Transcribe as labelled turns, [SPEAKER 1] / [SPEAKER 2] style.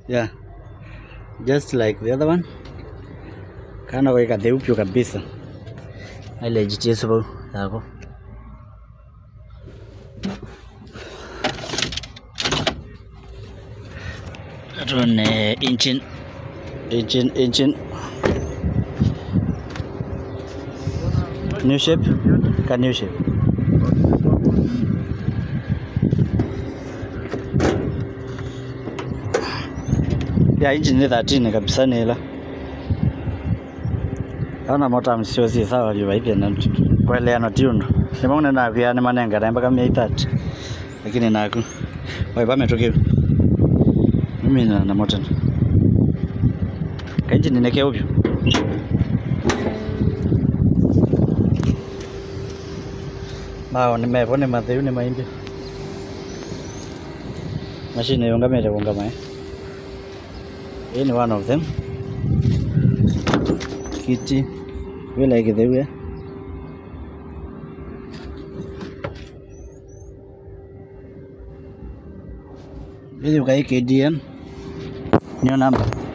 [SPEAKER 1] Yeah, just like the other one. Kana weka deupe kabisa. Ile GTS yako. Run engine. New shape. Can new shape. Yeah, engine ni 13 kabisa nila. Ana motor msio sawa hiyo hivi na kwele na tune. Nimeona na vya ni manenga mpaka 130. Lakini naku. Wai pametokea. Mimi na motor. Kaji ninekea upyo. Mao nimepone madheyu ni maimbi. Machine yongamete kongama Any one of them. Kitty. We like it there. Video guy KDN. New number.